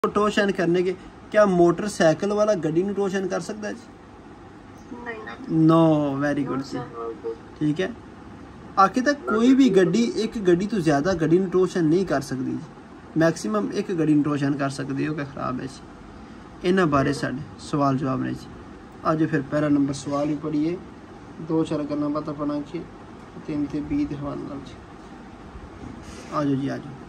Torsion करने के क्या मोटरसाइकिल वाला गड्डी ਨੂੰ टोशन कर सकता है जी? नहीं। नो वेरी गुड जी, ठीक है। आखिर तक कोई भी गड्डी एक गड्डी तो ज़्यादा गड्डी ਨੂੰ टोशन नहीं कर सकती जी, मैक्सिमम एक गड्डी ਨੂੰ टोशन कर सकती हो। क्या खराब है जी। इन्होंने बारे साढ़े सवाल जवाब ने जी। अज फिर पहला नंबर सवाल ही पढ़िए, 2-4 गल्लां बातां पढ़ांगे, 3 ते 20 के हवाले नाल जी। आ जाओ जी आ जाओ।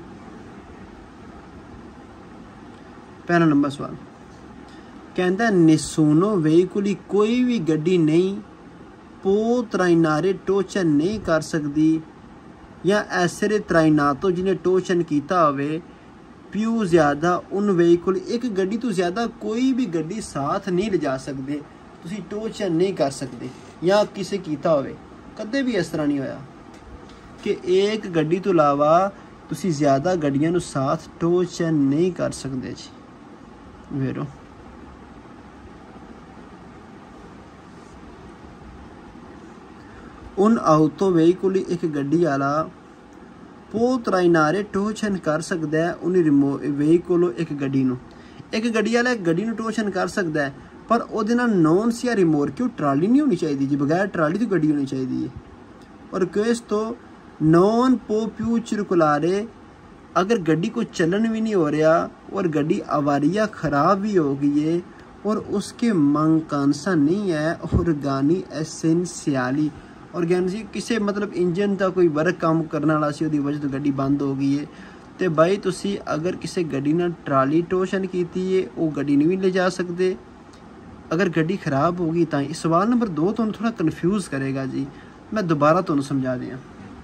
पहला नंबर सवाल कहता निसूनो वेहिकुली कोई भी गड्डी नहीं पो त्राइनारे टोचन नहीं कर सकती या ऐसे त्राइनातो जिन्हें टोचन किया होवे प्यू ज़्यादा उन वेहिकुल एक गड्डी तो ज़्यादा कोई भी गड्डी साथ नहीं ले जा सकते, तुसी टोचन नहीं कर सकते या किसे किया होवे। कदे भी इस तरह नहीं होया कि एक गड्डी तो इलावा तुसी ज़्यादा गड्डियां नू साथ टोचन नहीं कर सकते जी। वेरो उन ऑटो वेहिकुल एक गड्डी वाला पो त्राइनारे टोचन कर सकता है उन वेहिकुल एक गड्डी नू, एक गड्डी वाला एक गड्डी नू टोचन कर सकता है पर उहदे नाल नॉन या रिमोट क्यों ट्राली नहीं होनी चाहिए जी, बगैर ट्राली तो गड्डी होनी चाहिए है। और केस तो नॉन पो प्यू चिरकुलारे अगर गड्डी को चलन भी नहीं हो रहा और गड्डी अवारिया ख़राब भी हो गई है और उसके मंकानसा नहीं है ऑर्गानी एसेंशियली ऑर्गेनिक किसी मतलब इंजन का कोई वर्क काम करने वाला सी उसकी वजह तो गड्डी बंद हो गई है। तो भाई तुसी अगर किसी गड्डी ने ट्राली टोशन की है वो गड्डी नहीं भी ले जा सकते। अगर गड्डी खराब होगी तो सवाल नंबर 2 तो थोड़ा कन्फ्यूज़ करेगा जी, मैं दोबारा तो समझा दें।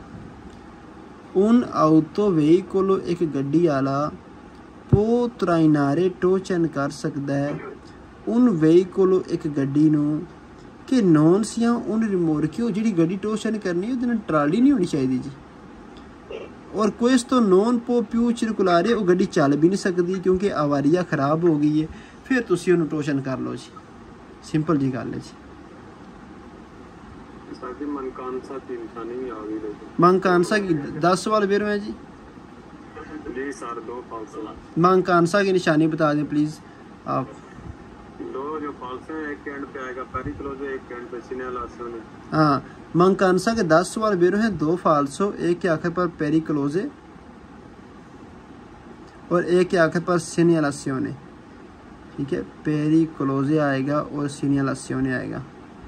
उन ऑटो वेहिकुल एक गड्डी वाला पो त्राइनारे टोचन कर सकता है उन वेहिकुल एक गड्डी नू कि नॉन सिया उन रिमोट क्यों जी गड्डी टोशन करनी है उन्हें ट्राली नहीं होनी चाहिए जी। और कोई तो नॉन पो प्यू चिरकुलारे वो गड्डी चल भी नहीं सकती क्योंकि आवारिया खराब हो गई है, फिर तुसी उन्हें टोशन कर लो जी। सिंपल जी गल है जी। मंकानसा की 10 सवाल फिर हैं जी। सर 2 फाल्स मंकानसा की निशानी बता दें प्लीज आप। 2 जो फाल्स हैं एक एंड पे आएगा पेरिक्लोज, एक एंड पे सिग्नलासियोन। हाँ मंकानसा के 10 सवाल फिर हैं, 2 फाल्सो, एक के आखिर पर पेरिक्लोज और एक के आखिर पर सिग्नलासियोन। ठीक है, पेरिक्लोज आएगा और सिग्नलासियोन आएगा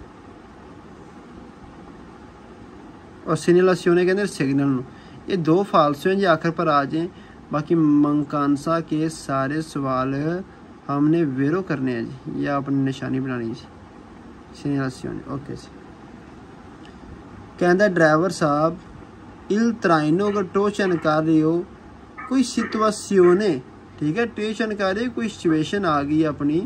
और सिग्नलासियोन के अंदर सिग्नल। ये 2 फाल्सो हैं जो आखिर पर आ जाएं। बाकी मंकानसा के सारे सवाल हमने वेरो करने हैं जी, या अपनी निशानी बनानी जी। सिग्नलासियोन ओके जी। कहता ड्राइवर साहब इल त्राइनो अगर टोचन कर रहे हो कोई सिचुएशने, ठीक है टोचन कर रहे हो कोई सिचुएशन आ गई अपनी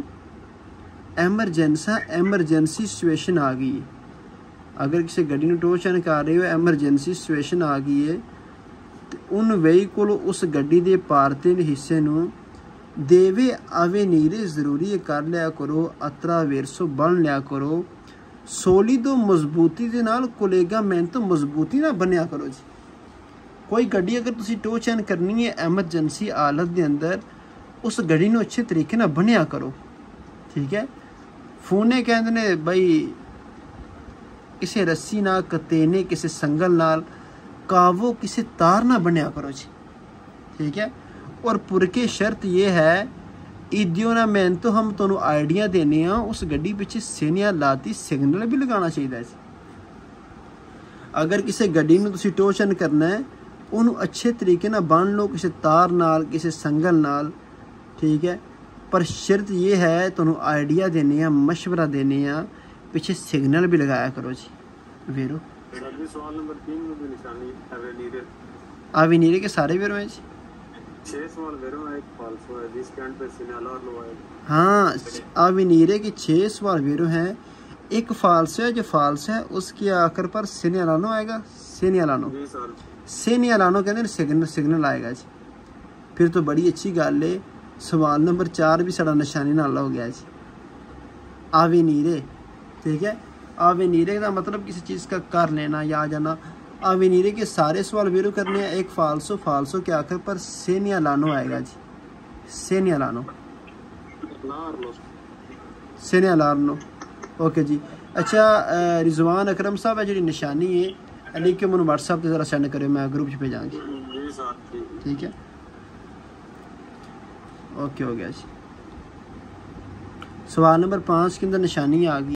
एमरजेंसी सिचुएशन आ गई। अगर किसी गड्डी में टोचन कर रहे हो एमरजेंसी सिचुएशन आ गई है तो उन वेहिकुल उस गड्डी के पारते हिस्से नू देवे आवे नीरे जरूरी कर लिया करो, अतरा वेरसो बन लिया करो, सोली दो मजबूती दे नाल कोलेगा मैन तो मजबूती ना बनया करो जी। कोई गड्डी अगर तुसी टोचन करनी है एमरजेंसी हालत के अंदर उस गड्डी नू अच्छे तरीके ना बनया करो। ठीक है, फोने कहते ने भाई किसी रस्सी ना कतेने किसी संगल नाल कावो किसी तार ना बनया करो जी। ठीक है, और पुरके शर्त ये है इदियों ना मैन तो हम तो आइडिया देने उस गड्डी पीछे सेनिया लाती सिग्नल भी लगाना चाहिए। अगर किसी गड्डी में तुसी टोचन करना है उन्होंने अच्छे तरीके ना बन लो किसी तार नाल किसी संगल नाल। ठीक है, पर शर्त ये है तो आइडिया देने मशवरा देने पीछे सिग्नल भी लगाया करो जी। वेरो सवाल नंबर 3 में भी निशानी आवेनीरे के सारे वेरो हैं जी। 6 सवाल वेरो है, एक फाल्सो है जिसके एंड पे सिग्नल और लो है। हाँ आवेनीरे के 6 सवाल वेरो हैं, एक फाल्सो है जो फाल्स है उसके आखिर पर सिग्नलानो आएगा। सिग्नलानो के अंदर सिग्नल आएगा जी। फिर तो बड़ी अच्छी गल है। सवाल नंबर 4 भी साड़ा निशानी नाल हो गया जी। आवेनीरे, ठीक है, आवेनीरे का मतलब किसी चीज़ का कर लेना या आ जाना। आवेनीरे के सारे सवाल वेरो करने हैं, एक फाल्सो के आखिर पर सेनियालानो आएगा जी। सेनियालानो, सेनियालानो। ओके जी। अच्छा रिजवान अकरम साहब है जी निशानी है लिख के मैंने व्हाट्सएप पे ज़रा सेंड करें, मैं ग्रुप च भेजांगी। ठीक है, ओके हो गया जी। सवाल नंबर 5 के अंदर निशानी आ गई।